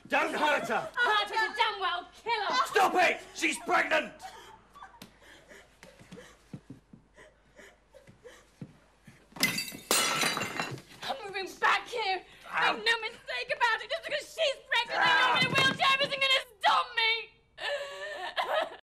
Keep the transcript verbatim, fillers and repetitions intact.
Don't hurt her. Hurt her to damn well kill her. Stop it! She's pregnant!